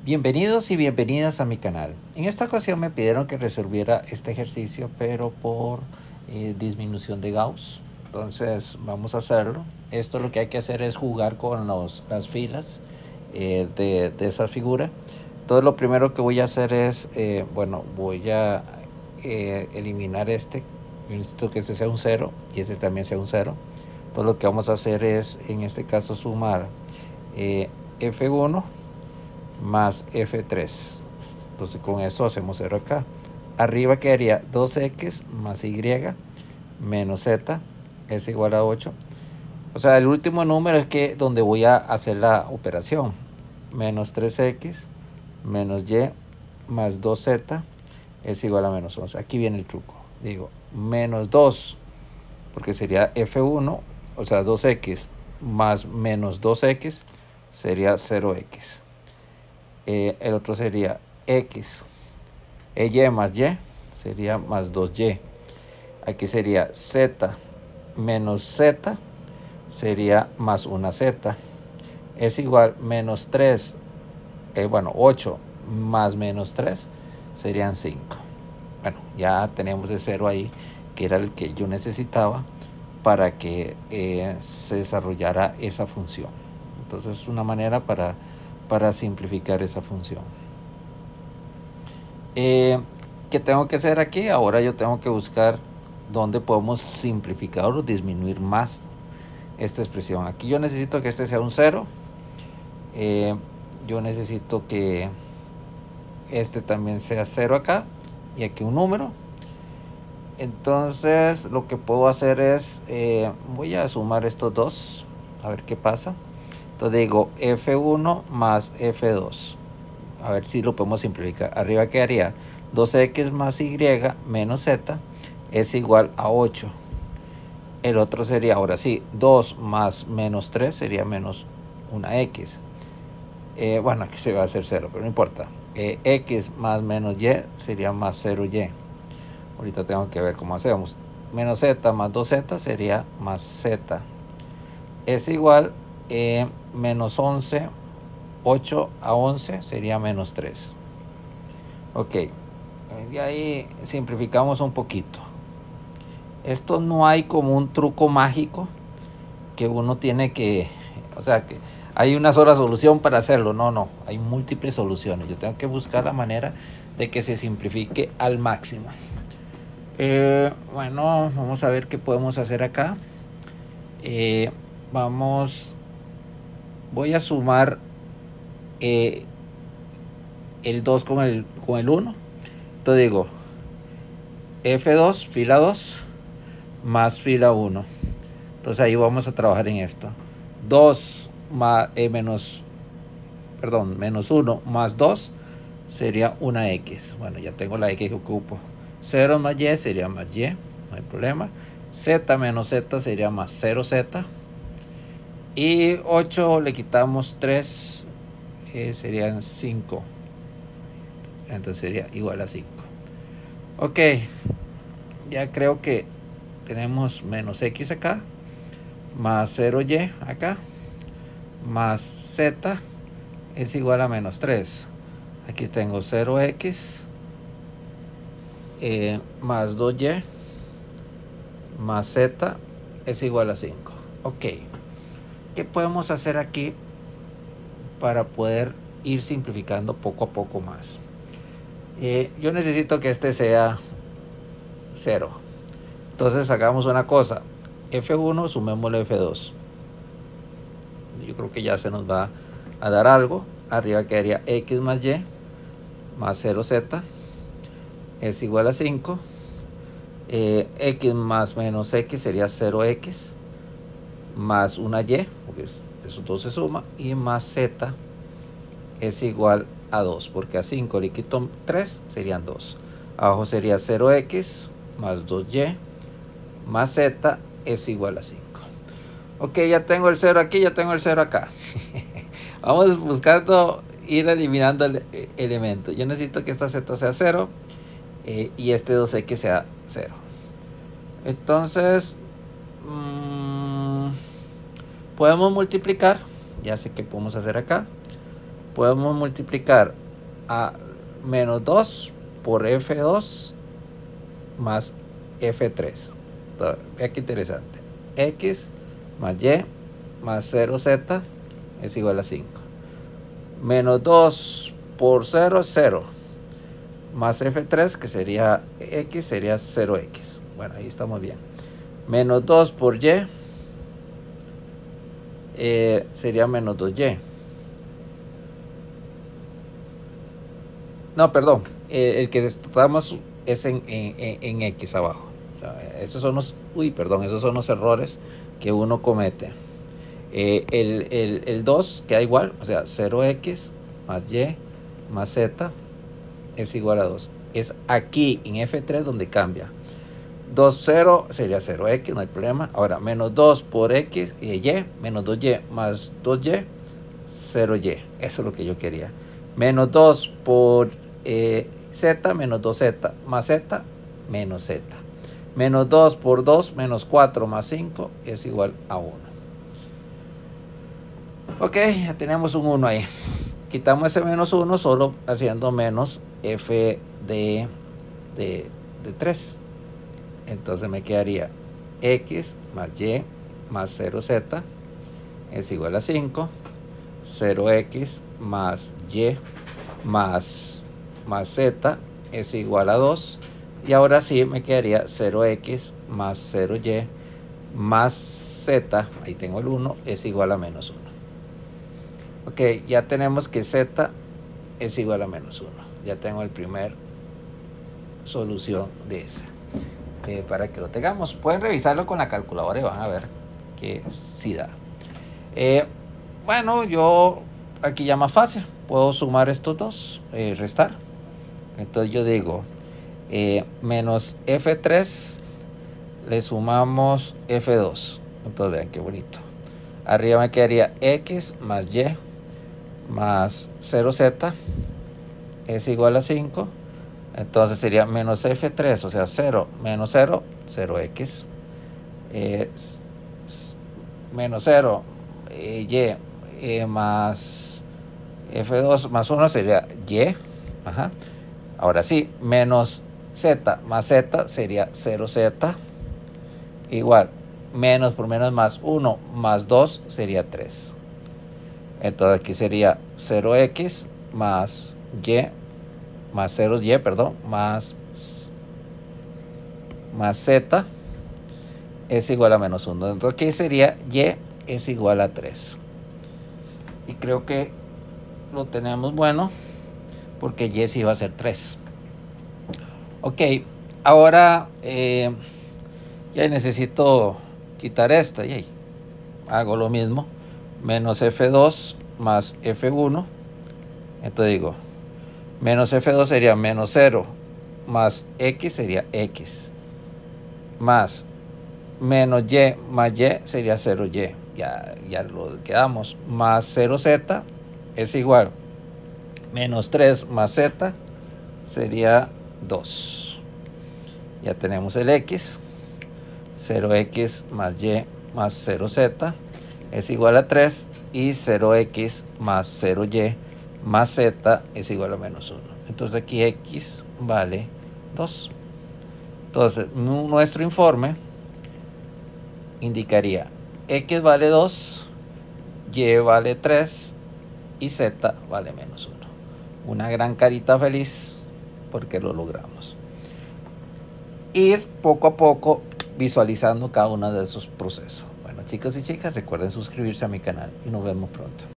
Bienvenidos y bienvenidas a mi canal. En esta ocasión me pidieron que resolviera este ejercicio, pero por disminución de Gauss. Entonces vamos a hacerlo. Esto lo que hay que hacer es jugar con las filas de esa figura. Entonces lo primero que voy a hacer es, voy a eliminar este. Yo necesito que este sea un 0 y este también sea un 0. Entonces lo que vamos a hacer es, en este caso, sumar F1 más F3. Entonces con esto hacemos 0 acá. Arriba quedaría 2x más y menos z es igual a 8. O sea, el último número es que donde voy a hacer la operación. Menos 3x menos y más 2z es igual a menos 11. Aquí viene el truco. Digo, menos 2, porque sería F1, o sea, 2x más menos 2x sería 0x. El otro sería x. Y más y sería más 2y. Aquí sería z menos z sería más una z. Es igual menos 3, 8 más menos 3 serían 5. Bueno, ya tenemos el 0 ahí, que era el que yo necesitaba para que se desarrollara esa función. Entonces es una manera para simplificar esa función. ¿Qué tengo que hacer aquí? Ahora yo tengo que buscar dónde podemos simplificar o disminuir más esta expresión. Aquí yo necesito que este sea un 0. Yo necesito que este también sea 0 acá y aquí un número. Entonces lo que puedo hacer es, voy a sumar estos dos, a ver qué pasa. Entonces digo F1 más F2. A ver si lo podemos simplificar. Arriba quedaría 2x más y menos z es igual a 8. El otro sería, ahora sí, 2 más menos 3 sería menos una x. Bueno, aquí se va a hacer 0, pero no importa. X más menos y sería más 0y. Ahorita tengo que ver cómo hacemos. Menos z más 2z sería más z. Es igual menos 11. 8 a 11 sería menos 3. Ok. Y ahí simplificamos un poquito. Esto no hay como un truco mágico que uno tiene que... O sea, que hay una sola solución para hacerlo. No. Hay múltiples soluciones. Yo tengo que buscar la manera de que se simplifique al máximo. Bueno, vamos a ver qué podemos hacer acá. Voy a sumar el 2 con el 1. Entonces digo F2, fila 2, más fila 1. Entonces ahí vamos a trabajar en esto. 2 más, menos 1 más 2 sería una x. Bueno, ya tengo la x que ocupo. 0 más y sería más y, no hay problema. Z menos z sería más 0z. Y 8 le quitamos 3, serían 5. Entonces sería igual a 5. Ok, ya creo que tenemos menos x acá, más 0y acá, más z es igual a menos 3. Aquí tengo 0x más 2y más z es igual a 5. Ok, ¿qué podemos hacer aquí para poder ir simplificando poco a poco más? Yo necesito que este sea 0. Entonces hagamos una cosa. F1 sumémosle F2. Yo creo que ya se nos va a dar algo. Arriba quedaría x más y más 0z es igual a 5. X más menos x sería 0x más una y, porque eso todo se suma, y más z es igual a 2, porque a 5 le quito 3 serían 2. Abajo sería 0x más 2y más z es igual a 5. Ok, ya tengo el 0 aquí, ya tengo el 0 acá. Vamos buscando ir eliminando el elemento. Yo necesito que esta z sea 0 y este 2x sea 0. Entonces podemos multiplicar. Ya sé que podemos hacer acá. podemos multiplicar a menos 2 por F2 más F3. Vea qué interesante. X más Y más 0Z es igual a 5. Menos 2 por 0 es 0. Más F3, que sería X, sería 0X. Bueno, ahí estamos bien. Menos 2 por Y sería menos 2Y. No, perdón. El que estamos es en X abajo. O sea, esos son los, esos son los errores que uno comete. El 2 queda igual, o sea, 0x más y más z es igual a 2. Es aquí en F3 donde cambia. 2, 0 sería 0x, no hay problema. Ahora, menos 2 por x y y, menos 2y más 2y, 0y. Eso es lo que yo quería. Menos 2 por z, menos 2z más z, menos z. Menos 2 por 2, menos 4 más 5 es igual a 1. Ok, ya tenemos un 1 ahí. Quitamos ese menos 1 solo haciendo menos f de 3. Entonces me quedaría x más y más 0z es igual a 5. 0x más y más z es igual a 2. Y ahora sí me quedaría 0x más 0y más z, ahí tengo el 1, es igual a menos 1. Ok, ya tenemos que z es igual a menos 1. Ya tengo el primer solución de esa. Para que lo tengamos, pueden revisarlo con la calculadora y van a ver que sí da. Bueno, yo aquí ya más fácil. Puedo sumar estos dos, restar. Entonces yo digo, menos F3 le sumamos F2. Entonces vean qué bonito. Arriba me quedaría X más Y más 0Z es igual a 5. Entonces sería menos F3, o sea 0 menos 0, 0x. Menos 0, y más F2 más 1 sería y. Ajá. Ahora sí, menos z más z sería 0z. Igual, menos por menos más 1 más 2 sería 3. Entonces aquí sería 0x más y más 0y, perdón, más z es igual a menos 1. Entonces aquí sería y es igual a 3. Y creo que lo tenemos bueno, porque y sí va a ser 3. Ok, ahora ya necesito quitar esta. Y hago lo mismo. Menos F2 más F1. Entonces digo, menos F2 sería menos 0. Más X sería X. Más menos Y más Y sería 0Y. Ya lo quedamos. Más 0Z es igual. Menos 3 más Z sería 2. Ya tenemos el X. 0X más Y más 0Z es igual a 3. Y 0X más 0Y más Z es igual a menos 1. Entonces aquí X vale 2. Entonces nuestro informe indicaría X vale 2, Y vale 3 y Z vale menos 1. Una gran carita feliz porque lo logramos. Ir poco a poco visualizando cada uno de esos procesos. Bueno, chicos y chicas, recuerden suscribirse a mi canal y nos vemos pronto.